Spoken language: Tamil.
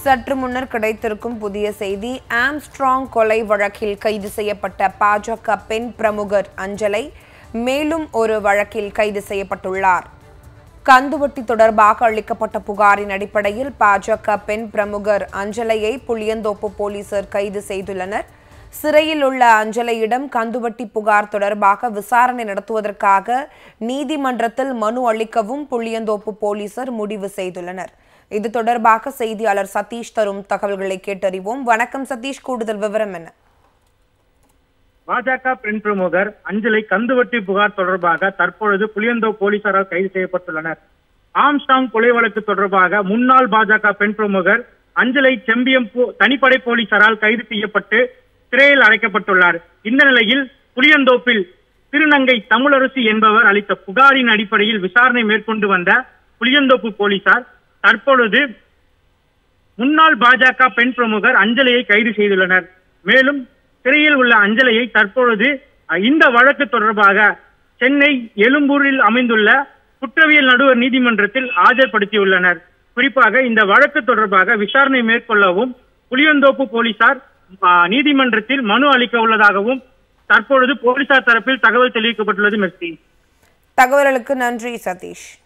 சற்று முன்னர் கிடைத்திருக்கும் புதிய செய்தி. ஆம்ஸ்ட்ராங் கொலை வழக்கில் கைது செய்யப்பட்ட பாஜக பெண் பிரமுகர் அஞ்சலை மேலும் ஒரு வழக்கில் கைது செய்யப்பட்டுள்ளார். கந்துவட்டி தொடர்பாக அளிக்கப்பட்ட புகாரின் அடிப்படையில் பாஜக பெண் பிரமுகர் அஞ்சலையை புளியந்தோப்பு போலீசார் கைது செய்துள்ளனர். சிறையில் உள்ள அஞ்சலையிடம் கந்துவட்டி புகார் தொடர்பாக விசாரணை நடத்துவதற்காக நீதிமன்றத்தில் மனு அளிக்கவும் புளியந்தோப்பு போலீசார் முடிவு செய்துள்ளனர். இது தொடர்பாக செய்தியாளர் சதீஷ் தரும் தகவல்களை கேட்டறிவோம். வணக்கம் சதீஷ், கூடுதல் விவரம் என்ன? பாஜக பெண் பிரமுகர் அஞ்சலை கந்துவட்டி புகார் தொடர்பாக தற்பொழுது புளியந்தோப்பு போலீசாரால் கைது செய்யப்பட்டுள்ளனர். ஆம்ஸ்ட்ராங் கொலை வழக்கு தொடர்பாக முன்னாள் பாஜக பெண் பிரமுகர் அஞ்சலை செம்பியம் தனிப்படை போலீசாரால் கைது செய்யப்பட்டு சிறையில் அடைக்கப்பட்டுள்ளார். இந்த நிலையில் புளியந்தோப்பில் திருநங்கை தமிழரசி என்பவர் அளித்த புகாரின் அடிப்படையில் விசாரணை மேற்கொண்டு வந்த புளியந்தோப்பு போலீசார் தற்பொழுது முன்னாள் பாஜக பெண் பிரமுகர் அஞ்சலையை கைது செய்துள்ளனர். மேலும் சிறையில் உள்ள அஞ்சலையை தற்பொழுது இந்த வழக்கு தொடர்பாக சென்னை எழும்பூரில் அமைந்துள்ள குற்றவியல் நடுவர் நீதிமன்றத்தில் ஆஜர்படுத்தியுள்ளனர். குறிப்பாக இந்த வழக்கு தொடர்பாக விசாரணை மேற்கொள்ளவும் புளியந்தோப்பு போலீசார் நீதிமன்றத்தில் மனு அளிக்க உள்ளதாகவும் தற்பொழுது போலீசார் தரப்பில் தகவல் தெரிவிக்கப்பட்டுள்ளது. மெர்சி, தகவல்களுக்கு நன்றி சதீஷ்.